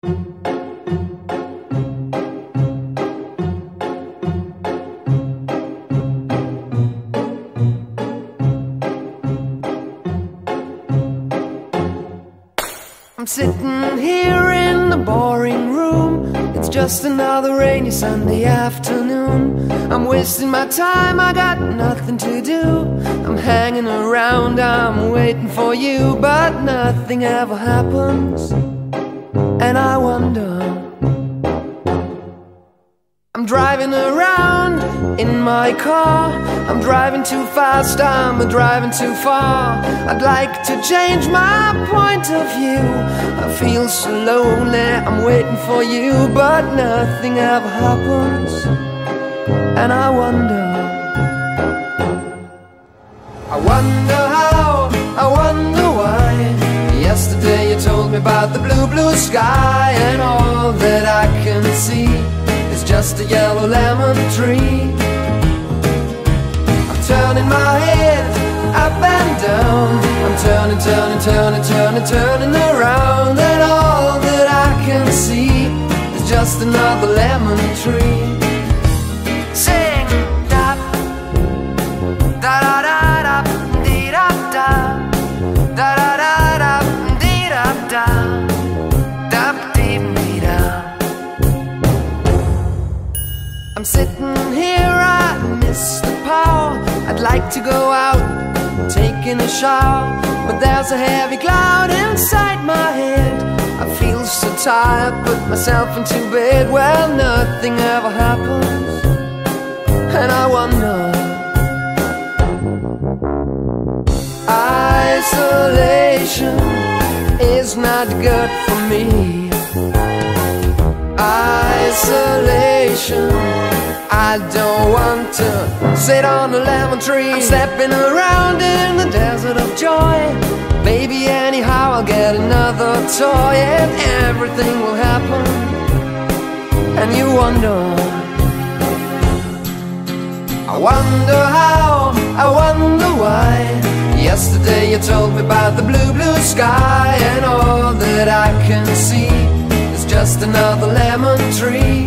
I'm sitting here in the boring room. It's just another rainy Sunday afternoon. I'm wasting my time, I got nothing to do. I'm hanging around, I'm waiting for you, but nothing ever happens. And I wonder, I'm driving around in my car. I'm driving too fast, I'm driving too far. I'd like to change my point of view. I feel so lonely, I'm waiting for you, but nothing ever happens. And I wonder how, I wonder why. Yesterday you told me about the blue, blue sky, and all that I can see is just a yellow lemon tree. I'm turning my head up and down. I'm turning, turning, turning, turning, turning around, and all that I can see is just another lemon tree. Sing da da da da da dee da da da da da da dee da da da dee dee da. I'm sitting here, I miss the power. I'd like to go out, taking a shower, but there's a heavy cloud inside my head. I feel so tired, put myself into bed. Well, nothing ever happens, and I wonder. Isolation is not good for me. Isolation, I don't want to sit on a lemon tree. I'm stepping around in the desert of joy. Maybe anyhow I'll get another toy, and everything will happen. And you wonder, I wonder how, I wonder why. Yesterday you told me about the blue, blue sky, and all that I can see is just another lemon tree.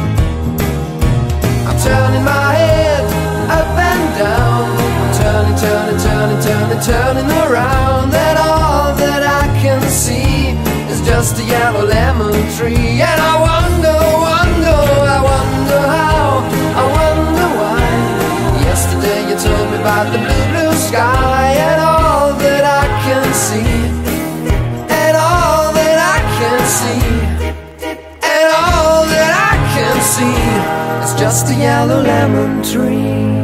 I'm turning my head up and down. I'm turning, turning, turning, turning, turning around, and all that I can see is just a yellow lemon tree. And I wonder, wonder, I wonder how, I wonder why. Yesterday you told me about the blue, blue sky, and all that I can see, and all that I can see, and all that I can see, it's just a yellow lemon tree.